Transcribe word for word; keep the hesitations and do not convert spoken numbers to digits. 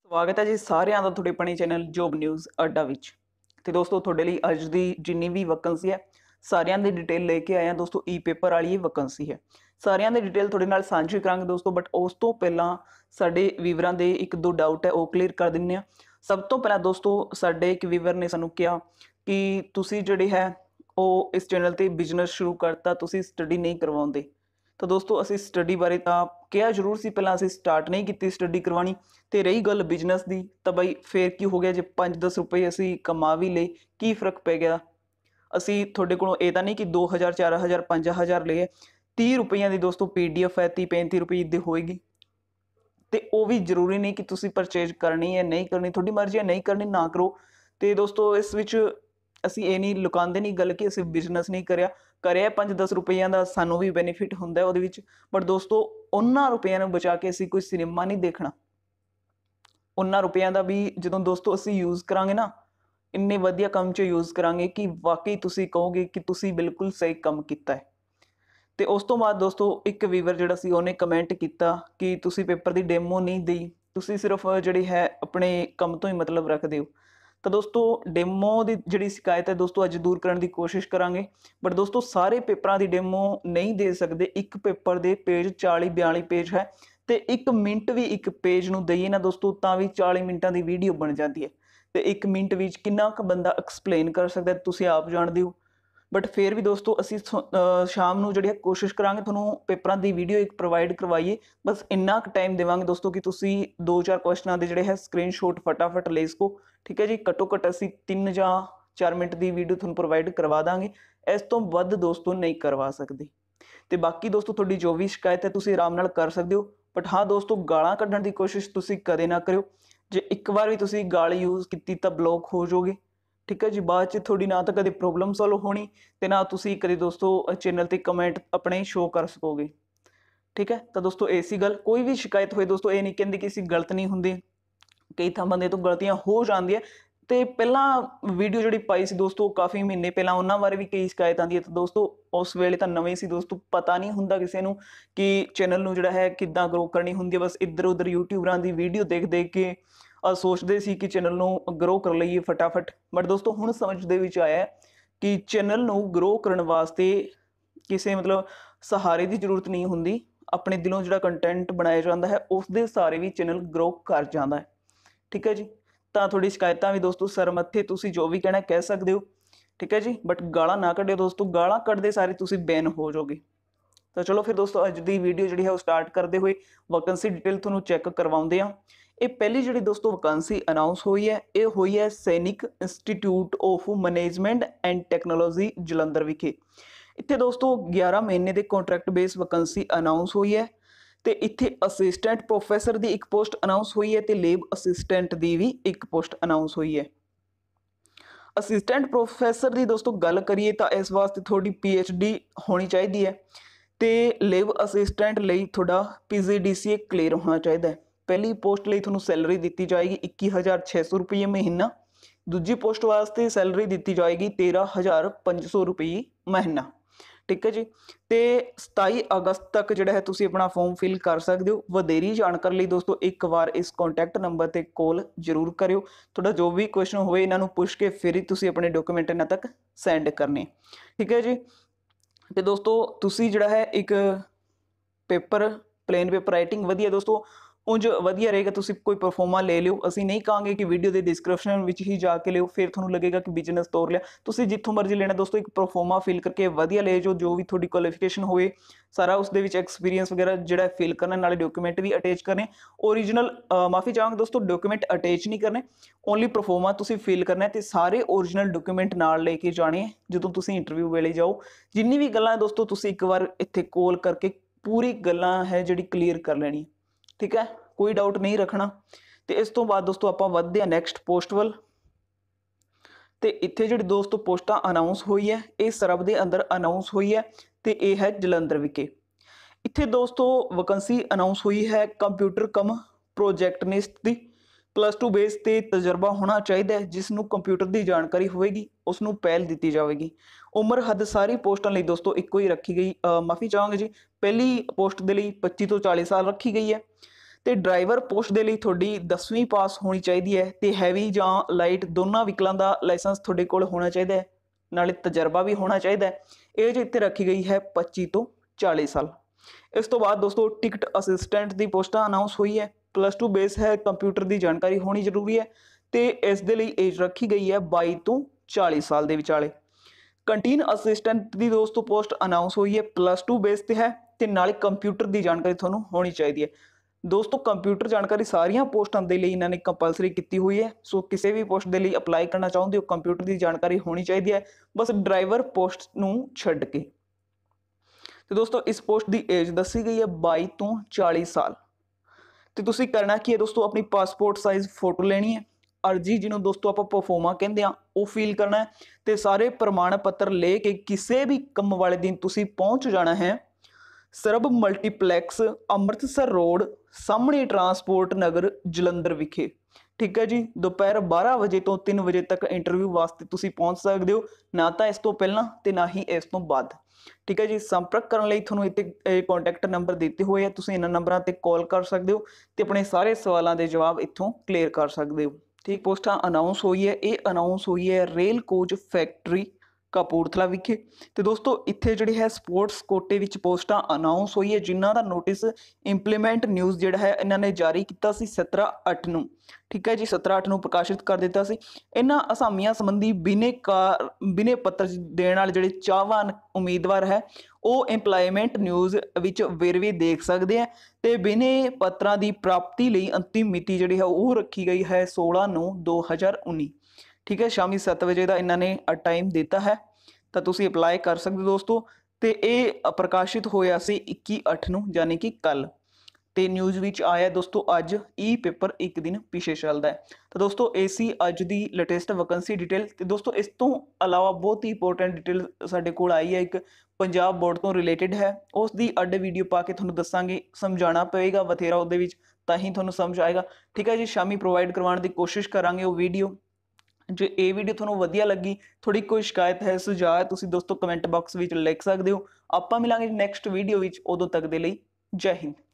ਸਵਾਗਤ ਹੈ ਜੀ ਸਾਰਿਆਂ ਦਾ ਤੁਹਾਡੇ ਆਪਣੇ ਚੈਨਲ ਜੋਬ ਨਿਊਜ਼ ਅੱਡਾ ਵਿੱਚ। ਤੇ ਦੋਸਤੋ ਤੁਹਾਡੇ ਲਈ ਅੱਜ ਦੀ ਜਿੰਨੀ ਵੀ ਵੈਕੰਸੀ ਹੈ ਸਾਰਿਆਂ ਦੀ ਡਿਟੇਲ ਲੈ ਕੇ ਆਏ ਹਾਂ ਦੋਸਤੋ। ਈ ਪੇਪਰ ਵਾਲੀ ਇਹ ਵੈਕੰਸੀ ਹੈ, ਸਾਰਿਆਂ ਦੀ ਡਿਟੇਲ ਤੁਹਾਡੇ ਨਾਲ ਸਾਂਝੀ ਕਰਾਂਗੇ ਦੋਸਤੋ। ਬਟ ਉਸ ਤੋਂ ਪਹਿਲਾਂ ਸਾਡੇ ਵੀਵਰਾਂ ਦੇ ਇੱਕ ਦੋ ਡਾਊਟ ਹੈ ਉਹ ਕਲੀਅਰ ਕਰ ਦਿੰਦੇ ਹਾਂ। ਸਭ ਤੋਂ ਪਹਿਲਾਂ ਦੋਸਤੋ ਸਾਡੇ ਇੱਕ ਵੀਵਰ ਨੇ ਸਾਨੂੰ ਕਿਹਾ ਕਿ ਤੁਸੀਂ ਜਿਹੜੇ ਹੈ ਉਹ ਇਸ ਚੈਨਲ ਤੇ ਬਿਜ਼ਨਸ ਸ਼ੁਰੂ ਕਰਤਾ, ਤੁਸੀਂ ਸਟੱਡੀ ਨਹੀਂ ਕਰਵਾਉਂਦੇ। ਤਾਂ ਦੋਸਤੋ ਅਸੀਂ ਸਟੱਡੀ ਬਾਰੇ ਤਾਂ ਕਿਹਾ ਜ਼ਰੂਰ ਸੀ, ਪਹਿਲਾਂ ਅਸੀਂ ਸਟਾਰਟ ਨਹੀਂ ਕੀਤੀ ਸਟੱਡੀ ਕਰਵਾਉਣੀ। ਤੇ ਰਹੀ ਗੱਲ ਬਿਜ਼ਨਸ ਦੀ ਤਾਂ ਬਈ ਫੇਰ ਕੀ ਹੋ ਗਿਆ ਜੇ ਪੰਜ ਦਸ ਰੁਪਏ ਅਸੀਂ ਕਮਾ ਵੀ ਲਏ, ਕੀ ਫ਼ਰਕ ਪੈ ਗਿਆ। ਅਸੀਂ ਤੁਹਾਡੇ ਕੋਲੋਂ ਇਹ ਤਾਂ ਨਹੀਂ ਕਿ ਦੋ ਹਜ਼ਾਰ ਚਾਰ ਹਜ਼ਾਰ ਪੰਜ ਹਜ਼ਾਰ ਲਏ, ਤੀਹ ਰੁਪਈਆਂ ਦੀ ਦੋਸਤੋ ਪੀ ਡੀ ਐਫ ਹੈ, ਤੀਹ ਪੈਂਤੀ ਰੁਪਏ ਦੀ ਹੋਏਗੀ। ਤੇ ਉਹ ਵੀ ਜ਼ਰੂਰੀ ਨਹੀਂ ਕਿ ਤੁਸੀਂ ਪਰਚੇਜ ਕਰਨੀ ਹੈ, ਨਹੀਂ ਕਰਨੀ ਤੁਹਾਡੀ ਮਰਜ਼ੀ ਹੈ, ਨਹੀਂ ਕਰਨੀ ਨਾ ਕਰੋ। ਤੇ ਦੋਸਤੋ ਇਸ ਵਿੱਚ ਅਸੀਂ ਇਹ ਨਹੀਂ ਲੁਕਾਉਂਦੇ ਨਹੀਂ ਗੱਲ ਕਿ ਅਸੀਂ ਬਿਜ਼ਨਸ ਨਹੀਂ ਕਰਿਆ ਕਰਿਆ ਪੰਜ ਦਸ ਰੁਪਈਆਂ ਦਾ ਸਾਨੂੰ ਵੀ ਬੈਨੀਫਿਟ ਹੁੰਦਾ ਉਹਦੇ ਵਿੱਚ। ਬਟ ਦੋਸਤੋ ਉਹਨਾਂ ਰੁਪਈਆਂ ਨੂੰ ਬਚਾ ਕੇ ਅਸੀਂ ਕੋਈ ਸਿਨੇਮਾ ਨਹੀਂ ਦੇਖਣਾ। ਉਹਨਾਂ ਰੁਪਈਆਂ ਦਾ ਵੀ ਜਦੋਂ ਦੋਸਤੋ ਅਸੀਂ ਯੂਜ਼ ਕਰਾਂਗੇ ਨਾ, ਇੰਨੇ ਵਧੀਆ ਕੰਮ 'ਚ ਯੂਜ਼ ਕਰਾਂਗੇ ਕਿ ਵਾਕਈ ਤੁਸੀਂ ਕਹੋਗੇ ਕਿ ਤੁਸੀਂ ਬਿਲਕੁਲ ਸਹੀ ਕੰਮ ਕੀਤਾ ਹੈ। ਤੇ ਉਸ ਤੋਂ ਬਾਅਦ ਦੋਸਤੋ ਇੱਕ ਵੀਵਰ ਜਿਹੜਾ ਸੀ ਉਹਨੇ ਕਮੈਂਟ ਕੀਤਾ ਕਿ ਤੁਸੀਂ ਪੇਪਰ ਦੀ ਡੈਮੋ ਨਹੀਂ ਦੇਈ, ਤੁਸੀਂ ਸਿਰਫ ਜਿਹੜੀ ਹੈ ਆਪਣੇ ਕੰਮ ਤੋਂ ਹੀ ਮਤਲਬ ਰੱਖਦੇ ਹੋ। ਤਾਂ ਦੋਸਤੋ ਡੈਮੋ ਦੀ ਜਿਹੜੀ ਸ਼ਿਕਾਇਤ ਹੈ ਦੋਸਤੋ ਅੱਜ ਦੂਰ ਕਰਨ ਦੀ ਕੋਸ਼ਿਸ਼ ਕਰਾਂਗੇ। ਬਟ ਦੋਸਤੋ ਸਾਰੇ ਪੇਪਰਾਂ ਦੀ ਡੈਮੋ ਨਹੀਂ ਦੇ ਸਕਦੇ। ਇੱਕ ਪੇਪਰ ਦੇ ਪੇਜ ਚਾਲੀ ਬਿਆਲੀ ਪੇਜ ਹੈ ਤੇ ਇੱਕ ਮਿੰਟ ਵੀ ਇੱਕ ਪੇਜ ਨੂੰ ਦਈਏ ਨਾ ਦੋਸਤੋ ਤਾਂ ਵੀ ਚਾਲੀ ਮਿੰਟਾਂ ਦੀ ਵੀਡੀਓ ਬਣ ਜਾਂਦੀ ਹੈ। ਤੇ ਇੱਕ ਮਿੰਟ ਵਿੱਚ ਕਿੰਨਾ ਕੁ ਬੰਦਾ ਐਕਸਪਲੇਨ ਕਰ ਸਕਦਾ ਤੁਸੀਂ ਆਪ ਜਾਣਦੇ ਹੋ। ਬਟ ਫਿਰ ਵੀ ਦੋਸਤੋ ਅਸੀਂ ਸ਼ਾਮ ਨੂੰ ਜਿਹੜੀ ਕੋਸ਼ਿਸ਼ ਕਰਾਂਗੇ ਤੁਹਾਨੂੰ ਪੇਪਰਾਂ ਦੀ ਵੀਡੀਓ ਇੱਕ ਪ੍ਰੋਵਾਈਡ ਕਰਵਾਈਏ। ਬਸ ਇੰਨਾ ਕੁ ਟਾਈਮ ਦੇਵਾਂਗੇ ਦੋਸਤੋ ਕਿ ਤੁਸੀਂ ਦੋ ਚਾਰ ਕੁਐਸਚਨਾਂ ਦੇ ਜਿਹੜੇ ਹੈ ਸਕਰੀਨਸ਼ੋਟ ਫਟਾਫਟ ਲੈ ਸਕੋ। ਠੀਕ ਹੈ ਜੀ, ਘੱਟੋ ਘੱਟ ਅਸੀਂ ਤਿੰਨ ਜਾਂ ਚਾਰ ਮਿੰਟ ਦੀ ਵੀਡੀਓ ਤੁਹਾਨੂੰ ਪ੍ਰੋਵਾਈਡ ਕਰਵਾ ਦਾਂਗੇ। ਇਸ ਤੋਂ ਵੱਧ ਦੋਸਤੋ ਨਹੀਂ ਕਰਵਾ ਸਕਦੇ। ਤੇ ਬਾਕੀ ਦੋਸਤੋ ਤੁਹਾਡੀ ਜੋ ਵੀ ਸ਼ਿਕਾਇਤ ਹੈ ਤੁਸੀਂ ਆਰਾਮ ਨਾਲ ਕਰ ਸਕਦੇ ਹੋ। ਬਟ ਹਾਂ ਦੋਸਤੋ ਗਾਲਾਂ ਕੱਢਣ ਦੀ ਕੋਸ਼ਿਸ਼ ਤੁਸੀਂ ਕਦੇ ਨਾ ਕਰਿਓ। ਜੇ ਇੱਕ ਵਾਰ ਵੀ ਤੁਸੀਂ ਗਾਲ ਯੂਜ਼ ਕੀਤੀ ਤਾਂ ਬਲੌਕ ਹੋ ਜਾਓਗੇ। ਠੀਕ ਹੈ ਜੀ, ਬਾਅਦ 'ਚ ਤੁਹਾਡੀ ਨਾ ਤਾਂ ਕਦੇ ਪ੍ਰੋਬਲਮ ਸੋਲਵ ਹੋਣੀ ਤੇ ਨਾ ਤੁਸੀਂ ਕਦੇ ਦੋਸਤੋ ਚੈਨਲ ਤੇ ਕਮੈਂਟ ਆਪਣੇ ਸ਼ੋਅ ਕਰ ਸਕੋਗੇ। ਠੀਕ ਹੈ, ਤਾਂ ਦੋਸਤੋ ਐਸੀ ਗੱਲ ਕੋਈ ਵੀ ਸ਼ਿਕਾਇਤ ਹੋਏ ਦੋਸਤੋ ਇਹ ਨਹੀਂ ਕਹਿੰਦੀ ਕਿ ਅਸੀਂ ਗਲਤ ਨਹੀਂ ਹੁੰਦੇ, ਕਈ ਥਾਂ ਬੰਦੇ ਤੋਂ ਗਲਤੀਆਂ ਹੋ ਜਾਂਦੀਆਂ। ਤੇ ਪਹਿਲਾਂ ਵੀਡੀਓ ਜਿਹੜੀ ਪਾਈ ਸੀ ਦੋਸਤੋ ਕਾਫੀ ਮਹੀਨੇ ਪਹਿਲਾਂ ਉਹਨਾਂ ਬਾਰੇ ਵੀ ਕਈ ਸ਼ਿਕਾਇਤ ਆਉਂਦੀ ਹੈ। ਤਾਂ ਦੋਸਤੋ ਉਸ ਵੇਲੇ ਤਾਂ ਨਵੇਂ ਸੀ ਦੋਸਤੋ, ਪਤਾ ਨਹੀਂ ਹੁੰਦਾ ਕਿਸੇ ਨੂੰ ਕਿ ਚੈਨਲ ਨੂੰ ਜਿਹੜਾ ਹੈ ਕਿੱਦਾਂ ਗਰੋ ਕਰਨੀ ਹੁੰਦੀ ਹੈ। ਬਸ ਇੱਧਰ ਉੱਧਰ ਯੂਟਿਊਬਰਾਂ ਦੀ ਵੀਡੀਓ ਦੇਖ ਦੇਖ ਕੇ ਸੋਚਦੇ ਸੀ ਕਿ ਚੈਨਲ ਨੂੰ ਗਰੋ ਕਰ ਲਈਏ ਫਟਾਫਟ। ਬਟ ਦੋਸਤੋ ਹੁਣ ਸਮਝ ਦੇ ਵਿੱਚ ਆਇਆ ਕਿ ਚੈਨਲ ਨੂੰ ਗਰੋ ਕਰਨ ਵਾਸਤੇ ਕਿਸੇ ਮਤਲਬ ਸਹਾਰੇ ਦੀ ਜ਼ਰੂਰਤ ਨਹੀਂ ਹੁੰਦੀ। ਆਪਣੇ ਦਿਲੋਂ ਜਿਹੜਾ ਕੰਟੈਂਟ ਬਣਾਇਆ ਜਾਂਦਾ ਹੈ ਉਸ ਦੇ ਸਹਾਰੇ ਵੀ ਚੈਨਲ ਗਰੋ ਕਰ ਜਾਂਦਾ ਹੈ। ਠੀਕ ਹੈ ਜੀ, ਤਾਂ ਤੁਹਾਡੀ ਸ਼ਿਕਾਇਤਾਂ ਵੀ ਦੋਸਤੋ ਸਰ ਮੱਥੇ ਤੁਸੀਂ ਜੋ ਵੀ ਕਹਿਣਾ ਕਹਿ ਸਕਦੇ ਹੋ। ਠੀਕ ਹੈ ਜੀ, ਬਟ ਗਾਲਾਂ ਨਾ ਕੱਢਿਓ ਦੋਸਤੋ, ਗਾਲਾਂ ਕੱਢਦੇ ਸਾਰੇ ਤੁਸੀਂ ਬੈਨ ਹੋ ਜਾਓਗੇ। ਤਾਂ ਚਲੋ ਫਿਰ ਦੋਸਤੋ ਅੱਜ ਦੀ ਵੀਡੀਓ ਜਿਹੜੀ ਹੈ ਉਹ ਸਟਾਰਟ ਕਰਦੇ ਹੋਏ ਵੈਕੰਸੀ ਡਿਟੇਲ ਤੁਹਾਨੂੰ ਚੈੱਕ ਕਰਵਾਉਂਦੇ ਹਾਂ। ਇਹ ਪਹਿਲੀ ਜਿਹੜੀ ਦੋਸਤੋ ਵੈਕੰਸੀ ਅਨਾਉਂਸ ਹੋਈ ਹੈ ਇਹ ਹੋਈ ਹੈ Sainik institute of management and technology Jalandhar ਵਿਖੇ। ਇੱਥੇ ਦੋਸਤੋ ਗਿਆਰਾਂ ਮਹੀਨੇ ਦੇ ਕੰਟਰੈਕਟ ਬੇਸ ਵੈਕੰਸੀ ਅਨਾਉਂਸ ਹੋਈ ਹੈ। ਤੇ ਇੱਥੇ ਅਸਿਸਟੈਂਟ ਪ੍ਰੋਫੈਸਰ ਦੀ ਇੱਕ ਪੋਸਟ ਅਨਾਉਂਸ ਹੋਈ ਹੈ ਤੇ ਲੇਬ ਅਸਿਸਟੈਂਟ ਦੀ ਵੀ ਇੱਕ ਪੋਸਟ ਅਨਾਉਂਸ ਹੋਈ ਹੈ। ਅਸਿਸਟੈਂਟ ਪ੍ਰੋਫੈਸਰ ਦੀ ਦੋਸਤੋ ਗੱਲ ਕਰੀਏ ਤਾਂ ਇਸ ਵਾਸਤੇ ਤੁਹਾਡੀ ਪੀ ਐਚ ਡੀ ਹੋਣੀ ਚਾਹੀਦੀ ਹੈ ਤੇ ਲੇਬ ਅਸਿਸਟੈਂਟ ਲਈ ਤੁਹਾਡਾ ਪੀ ਜੀ ਡੀ ਸੀ ਏ ਕਲੀਅਰ ਹੋਣਾ ਚਾਹੀਦਾ ਹੈ। ਪਹਿਲੀ ਪੋਸਟ ਲਈ ਤੁਹਾਨੂੰ ਸੈਲਰੀ ਦਿੱਤੀ ਜਾਏਗੀ ਇੱਕੀ ਹਜ਼ਾਰ ਛੇ ਸੌ ਰੁਪਏ ਮਹੀਨਾ। ਦੂਜੀ ਪੋਸਟ ਵਾਸਤੇ ਸੈਲਰੀ ਦਿੱਤੀ ਜਾਏਗੀ ਤੇਰਾਂ ਹਜ਼ਾਰ ਪੰਜ ਸੌ ਰੁਪਏ ਮਹੀਨਾ। ਠੀਕ ਹੈ ਜੀ, ਤੇ ਸਤਾਈ ਅਗਸਤ ਤੱਕ ਜਿਹੜਾ ਹੈ ਤੁਸੀਂ ਆਪਣਾ ਫਾਰਮ ਫਿਲ ਕਰ ਸਕਦੇ ਹੋ। ਵਧੇਰੀ ਜਾਣਕਾਰੀ ਲਈ ਦੋਸਤੋ ਇੱਕ ਵਾਰ ਇਸ ਕੰਟੈਕਟ ਨੰਬਰ ਤੇ ਕਾਲ ਜ਼ਰੂਰ ਕਰਿਓ। ਤੁਹਾਡਾ ਜੋ ਵੀ ਕੁਐਸਚਨ ਹੋਵੇ ਇਹਨਾਂ ਨੂੰ ਪੁੱਛ ਕੇ ਫਿਰ ਹੀ ਤੁਸੀਂ ਆਪਣੇ ਡਾਕੂਮੈਂਟ ਇਹਨਾਂ ਤੱਕ ਸੈਂਡ ਕਰਨੇ। ਠੀਕ ਹੈ ਜੀ, ਤੇ ਦੋਸਤੋ ਤੁਸੀਂ ਜਿਹੜਾ ਹੈ ਇੱਕ ਪੇਪਰ ਪਲੇਨ ਪੇਪਰ ਰਾਈਟਿੰਗ ਵਧੀਆ ਦੋਸਤੋ ਉਂਝ ਵਧੀਆ ਰਹੇਗਾ। ਤੁਸੀਂ ਕੋਈ ਪਰਫੋਰਮਾ ਲੈ ਲਿਓ, ਅਸੀਂ ਨਹੀਂ ਕਹਾਂਗੇ ਕਿ ਵੀਡੀਓ ਦੇ ਡਿਸਕ੍ਰਿਪਸ਼ਨ ਵਿੱਚ ਹੀ ਜਾ ਕੇ ਲਿਓ ਫਿਰ ਤੁਹਾਨੂੰ ਲੱਗੇਗਾ ਕਿ ਬਿਜ਼ਨਸ ਤੋਰ ਲਿਆ। ਤੁਸੀਂ ਜਿੱਥੋਂ ਮਰਜ਼ੀ ਲੈਣਾ ਦੋਸਤੋ ਇੱਕ ਪਰਫੋਰਮਾ ਫਿਲ ਕਰਕੇ ਵਧੀਆ ਲੈ ਜਾਓ, ਜੋ ਵੀ ਤੁਹਾਡੀ ਕੁਆਲੀਫਿਕੇਸ਼ਨ ਹੋਵੇ ਸਾਰਾ ਉਸ ਦੇ ਵਿੱਚ ਐਕਸਪੀਰੀਅੰਸ ਵਗੈਰਾ ਜਿਹੜਾ ਫਿਲ ਕਰਨਾ, ਨਾਲੇ ਡਾਕੂਮੈਂਟ ਵੀ ਅਟੈਚ ਕਰਨੇ। ਓਰੀਜਨਲ ਮਾਫੀ ਚਾਹਾਂਗੇ ਦੋਸਤੋ ਡਾਕੂਮੈਂਟ ਅਟੈਚ ਨਹੀਂ ਕਰਨੇ, ਓਨਲੀ ਪਰਫੋਰਮਾ ਤੁਸੀਂ ਫਿਲ ਕਰਨਾ ਤੇ ਸਾਰੇ ਓਰੀਜਨਲ ਡਾਕੂਮੈਂਟ ਨਾਲ ਲੈ ਕੇ ਜਾਣੇ ਹੈ ਜਦੋਂ ਤੁਸੀਂ ਇੰਟਰਵਿਊ ਵੇਲੇ ਜਾਓ। ਜਿੰਨੀ ਵੀ ਗੱਲਾਂ ਦੋਸਤੋ ਤੁਸੀਂ ਇੱਕ ਵਾਰ ਇੱਥੇ ਕਾਲ ਕਰਕੇ ਪੂਰੀ ਗੱਲਾਂ ਹੈ ਜਿਹੜੀ ਕਲੀਅਰ ਕਰ ਲੈਣੀ। ਠੀਕ ਹੈ, ਕੋਈ ਡਾਊਟ ਨਹੀਂ ਰੱਖਣਾ। ਤੇ ਇਸ ਤੋਂ ਬਾਅਦ ਦੋਸਤੋ ਆਪਾਂ ਵੱਧਦੇ ਹਾਂ ਨੈਕਸਟ ਪੋਸਟ ਵੱਲ। ਤੇ ਇੱਥੇ ਜਿਹੜੀ ਦੋਸਤੋ ਪੋਸਟਾਂ ਅਨਾਉਂਸ ਹੋਈ ਹੈ ਇਹ ਸਰਬ ਦੇ ਅੰਦਰ ਅਨਾਉਂਸ ਹੋਈ ਹੈ ਤੇ ਇਹ ਹੈ ਜਲੰਧਰ ਵਿਖੇ। ਇੱਥੇ ਦੋਸਤੋ ਵੈਕੰਸੀ ਅਨਾਉਂਸ ਹੋਈ ਹੈ ਕੰਪਿਊਟਰ ਕਮ ਪ੍ਰੋਜੈਕਟਨਿਸਟ ਦੀ। ਪਲੱਸ ਟੂ ਬੇਸ ਤੇ ਤਜਰਬਾ ਹੋਣਾ ਚਾਹੀਦਾ ਹੈ, ਜਿਸ ਨੂੰ ਕੰਪਿਊਟਰ ਦੀ ਜਾਣਕਾਰੀ ਹੋਵੇਗੀ ਉਸ ਨੂੰ ਪਹਿਲ ਦਿੱਤੀ ਜਾਵੇਗੀ। ਉਮਰ ਹੱਦ ਸਾਰੀ ਪੋਸਟਾਂ ਲਈ ਦੋਸਤੋ ਇੱਕੋ ਹੀ ਰੱਖੀ ਗਈ, ਮਾਫੀ ਚਾਹਾਂਗੇ ਜੀ ਪਹਿਲੀ ਪੋਸਟ ਦੇ ਲਈ ਪੱਚੀ ਤੋਂ ਚਾਲੀ ਸਾਲ ਰੱਖੀ ਗਈ ਹੈ ਤੇ ਡਰਾਈਵਰ ਪੋਸਟ ਦੇ ਲਈ ਤੁਹਾਡੀ ਦਸਵੀਂ ਪਾਸ ਹੋਣੀ ਚਾਹੀਦੀ ਹੈ ਤੇ ਹੈਵੀ ਜਾਂ ਲਾਈਟ ਦੋਨਾਂ ਵਹੀਕਲਾਂ ਦਾ ਲਾਇਸੈਂਸ ਤੁਹਾਡੇ ਕੋਲ ਹੋਣਾ ਚਾਹੀਦਾ ਹੈ, ਨਾਲੇ ਤਜਰਬਾ ਵੀ ਹੋਣਾ ਚਾਹੀਦਾ ਹੈ। ਏਜ ਇੱਥੇ ਰੱਖੀ ਗਈ ਹੈ ਪੱਚੀ ਤੋਂ ਚਾਲੀ ਸਾਲ। ਇਸ ਤੋਂ ਬਾਅਦ ਦੋਸਤੋ ਟਿਕਟ ਅਸਿਸਟੈਂਟ ਦੀ ਪੋਸਟਾਂ ਅਨਾਉਂਸ ਹੋਈ ਹੈ। ਪਲੱਸ ਟੂ ਬੇਸ ਹੈ, ਕੰਪਿਊਟਰ ਦੀ ਜਾਣਕਾਰੀ ਹੋਣੀ ਜ਼ਰੂਰੀ ਹੈ ਤੇ ਇਸ ਦੇ ਲਈ ਏਜ ਰੱਖੀ ਗਈ ਹੈ ਬਾਈ ਤੋਂ ਚਾਲੀ ਸਾਲ ਦੇ ਵਿਚਾਲੇ। ਕੰਟੀਨ ਅਸਿਸਟੈਂਟ ਦੀ ਦੋਸਤੋ ਪੋਸਟ ਅਨਾਉਂਸ ਹੋਈ ਹੈ, ਪਲੱਸ ਟੂ ਬੇਸ ਤੇ ਹੈ ਤੇ ਨਾਲੇ ਕੰਪਿਊਟਰ ਦੀ ਜਾਣਕਾਰੀ ਤੁਹਾਨੂੰ ਹੋਣੀ ਚਾਹੀਦੀ ਹੈ। ਦੋਸਤੋ ਕੰਪਿਊਟਰ ਜਾਣਕਾਰੀ ਸਾਰੀਆਂ ਪੋਸਟਾਂ ਦੇ ਲਈ ਇਹਨਾਂ ਨੇ ਕੰਪਲਸਰੀ ਕੀਤੀ ਹੋਈ ਹੈ, ਸੋ ਕਿਸੇ ਵੀ ਪੋਸਟ ਦੇ ਲਈ ਅਪਲਾਈ ਕਰਨਾ ਚਾਹੁੰਦੇ ਹੋ ਕੰਪਿਊਟਰ ਦੀ ਜਾਣਕਾਰੀ ਹੋਣੀ ਚਾਹੀਦੀ ਹੈ, ਬਸ ਡਰਾਈਵਰ ਪੋਸਟ ਨੂੰ ਛੱਡ ਕੇ। ਤੇ ਦੋਸਤੋ ਇਸ ਪੋਸਟ ਦੀ ਏਜ ਦੱਸੀ ਗਈ ਹੈ ਬਾਈ ਤੋਂ ਚਾਲੀ ਸਾਲ। ਤੇ ਤੁਸੀਂ ਕਰਨਾ ਕੀ ਹੈ ਦੋਸਤੋ, ਆਪਣੀ ਪਾਸਪੋਰਟ ਸਾਈਜ਼ ਫੋਟੋ ਲੈਣੀ ਹੈ, ਅਰਜੀ ਜਿਹਨੂੰ ਦੋਸਤੋ ਆਪਾਂ ਪਰਫੋਰਮਾ ਕਹਿੰਦੇ ਆ ਉਹ ਫਿਲ ਕਰਨਾ ਹੈ ਤੇ ਸਾਰੇ ਪ੍ਰਮਾਣ ਪੱਤਰ ਲੈ ਕੇ ਕਿਸੇ ਵੀ ਕੰਮ ਵਾਲੇ ਦਿਨ ਤੁਸੀਂ ਪਹੁੰਚ ਜਾਣਾ ਹੈ ਸਰਬ ਮਲਟੀਪਲੈਕਸ ਅੰਮ੍ਰਿਤਸਰ ਰੋਡ ਸਾਹਮਣੇ ਟਰਾਂਸਪੋਰਟ ਨਗਰ ਜਲੰਧਰ ਵਿਖੇ। ਠੀਕ ਹੈ ਜੀ, ਦੁਪਹਿਰ ਬਾਰਾਂ ਵਜੇ ਤੋਂ ਤਿੰਨ ਵਜੇ ਤੱਕ ਇੰਟਰਵਿਊ ਵਾਸਤੇ ਤੁਸੀਂ ਪਹੁੰਚ ਸਕਦੇ ਹੋ, ਨਾ ਤਾਂ ਇਸ ਤੋਂ ਪਹਿਲਾਂ ਤੇ ਨਾ ਹੀ ਇਸ ਤੋਂ ਬਾਅਦ। ਠੀਕ ਹੈ ਜੀ, ਸੰਪਰਕ ਕਰਨ ਲਈ ਤੁਹਾਨੂੰ ਇੱਥੇ ਕੰਟੈਕਟ ਨੰਬਰ ਦਿੱਤੇ ਹੋਏ ਆ, ਤੁਸੀਂ ਇਹਨਾਂ ਨੰਬਰਾਂ ਤੇ ਕਾਲ ਕਰ ਸਕਦੇ ਹੋ ਤੇ ਆਪਣੇ ਸਾਰੇ ਸਵਾਲਾਂ ਦੇ ਜਵਾਬ ਇੱਥੋਂ ਕਲੀਅਰ ਕਰ ਸਕਦੇ ਹੋ। ਠੀਕ, ਪੋਸਟਾਂ ਅਨਾਉਂਸ ਹੋਈ ਹੈ, ਇਹ ਅਨਾਉਂਸ ਹੋਈ ਹੈ ਰੇਲ ਕੋਚ ਫੈਕਟਰੀ ਕਪੂਰਥਲਾ ਵਿਖੇ। ਤੇ ਦੋਸਤੋ ਇੱਥੇ ਜਿਹੜੇ ਹੈ ਸਪੋਰਟਸ ਕੋਟੇ ਵਿੱਚ ਪੋਸਟਾਂ ਅਨਾਉਂਸ ਹੋਈ ਹੈ, ਜਿਨ੍ਹਾਂ ਦਾ ਨੋਟਿਸ ਇੰਪਲੀਮੈਂਟ ਨਿਊਜ਼ ਜਿਹੜਾ ਹੈ ਇਹਨਾਂ ਨੇ ਜਾਰੀ ਕੀਤਾ ਸੀ ਸत्रह ਅੱਠ ਨੂੰ। ਠੀਕ ਹੈ ਜੀ, सत्रह ਅੱਠ ਨੂੰ ਪ੍ਰਕਾਸ਼ਿਤ ਕਰ ਦਿੱਤਾ ਸੀ। ਇਹਨਾਂ ਅਸਾਮੀਆਂ ਸੰਬੰਧੀ ਬਿਨੇ ਕਾਰ ਬਿਨੇ ਪੱਤਰ ਦੇਣ ਵਾਲੇ ਜਿਹੜੇ ਚਾਹਵਾਨ ਉਮੀਦਵਾਰ ਹੈ ਉਹ ਇੰਪਲਾਈਮੈਂਟ ਨਿਊਜ਼ ਵਿੱਚ ਵੇਰਵੇ ਦੇਖ ਸਕਦੇ ਆ ਤੇ ਬਿਨੇ ਪੱਤਰਾਂ ਦੀ ਪ੍ਰਾਪਤੀ ਲਈ ਅੰਤਿਮ ਮਿਤੀ ਜਿਹੜੀ ਹੈ ਉਹ ਰੱਖੀ ਗਈ ਹੈ सोलह नौ दो हज़ार उन्नीस। ठीक है, शामी सत्त बजे का इन्होंने टाइम दिता है तो तुसी अप्लाई कर सकते हो दोस्तों। तो ये प्रकाशित होया सी इक्की अठ नूं यानी कि कल, तो न्यूज़ विच आया दोस्तों अज ई पेपर एक दिन पिछे चलता है। तो दोस्तों ये सी अज दी लेटेस्ट वैकेंसी डिटेल। तो दोस्तों इस तो अलावा बहुत ही इंपोर्टेंट डिटेल साडे कोल आई है, एक पंजाब बोर्ड तो रिलेटेड है, उसकी अड वीडियो पा के तुहानूं दस्सांगे, समझाना पेगा बथेरा उहदे विच तां ही तुहानूं समझ आएगा। ठीक है जी, शामी प्रोवाइड करवाने की कोशिश करांगे वो वीडियो। जे ये वीडियो तुहानूं वधिया लगी, थोड़ी कोई शिकायत है सुझाव है, तुसीं दोस्तों कमेंट बॉक्स विच लिख सकदे हो। आपां मिलांगे नैक्सट वीडियो विच, उदों तक दे लई जय हिंद।